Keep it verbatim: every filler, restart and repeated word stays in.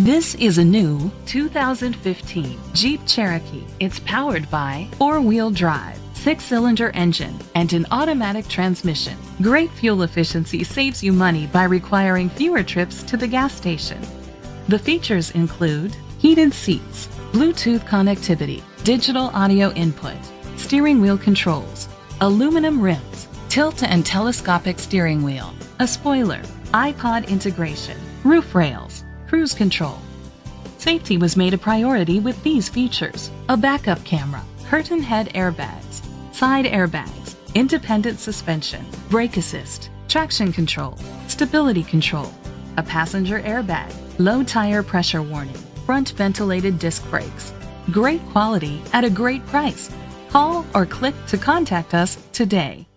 This is a new two thousand fifteen Jeep Cherokee. It's powered by four-wheel drive, six-cylinder engine, and an automatic transmission. Great fuel efficiency saves you money by requiring fewer trips to the gas station. The features include heated seats, Bluetooth connectivity, digital audio input, steering wheel controls, aluminum rims, tilt and telescopic steering wheel, a spoiler, iPod integration, roof rails, cruise control. Safety was made a priority with these features: a backup camera, curtain head airbags, side airbags, independent suspension, brake assist, traction control, stability control, a passenger airbag, low tire pressure warning, front ventilated disc brakes. Great quality at a great price. Call or click to contact us today.